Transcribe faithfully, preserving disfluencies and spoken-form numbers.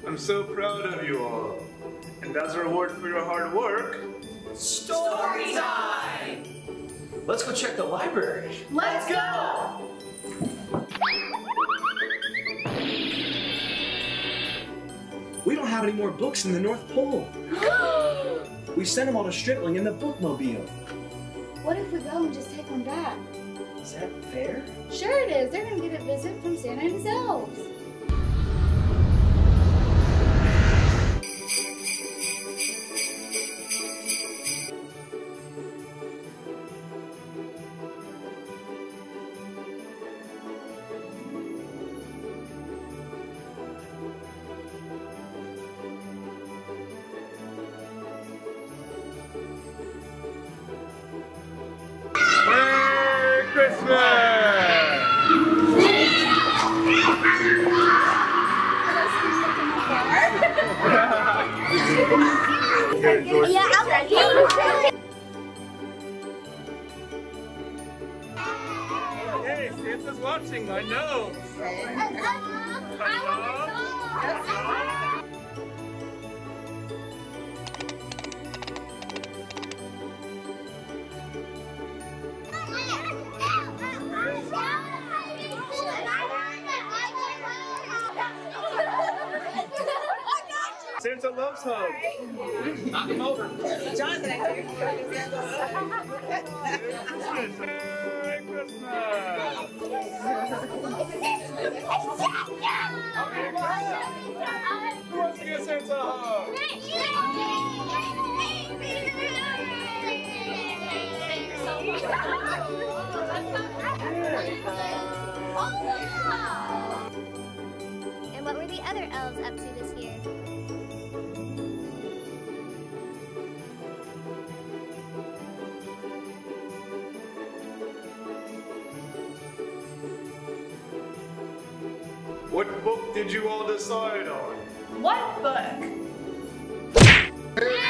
I'm so proud of you all. And as a reward for your hard work, story time! Let's go check the library. Let's go! We don't have any more books in the North Pole. We sent them all to Stripling in the bookmobile. What if we go and just take one back? Is that fair? Sure it is. They're gonna get a visit from Santa and his elves. Yeah, I'm ready. Hey, Santa's watching, I know. Santa loves hugs. Knock him over. Jonathan, Merry Christmas! Who wants to get Santa a hug? And what were the other elves up to this year? What book did you all decide on? what book?